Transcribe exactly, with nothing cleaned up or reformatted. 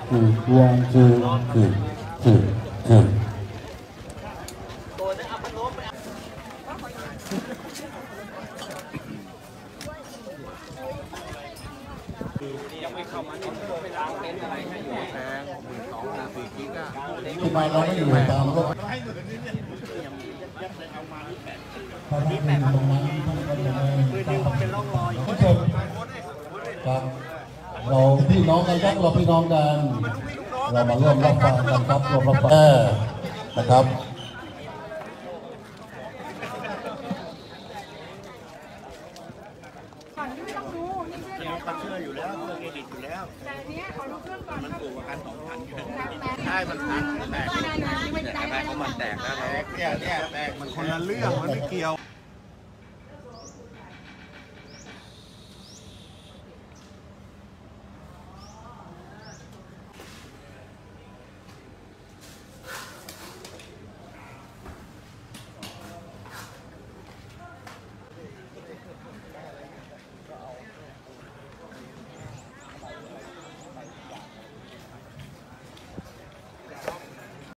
คือวงคือคือคือคือที่มาเราไม่อยู่ตามรถถ้าที่เป็นตรงนั้นท่านก็จะได้เป็นร่องรอยผู้ชมครับเราพี่น้องกันครับเราพี่น้องกันเรามาร่วมรับฟังกันครับร่วมรับฟังนะครับก่อนที่ไม่ต้องดูนี่เชื่อมันเชื่ออยู่แล้วเครื่องเอดิตอยู่แล้วแต่เนี้ยขอดูเครื่องก่อนมันถูกกว่ากันสองพันใช่มันพังแตกไม่ได้นะไม่ได้นะมันแตกแล้วเนี่ยเนี่ยแตกมันคนละเรื่องมันไม่เกี่ยว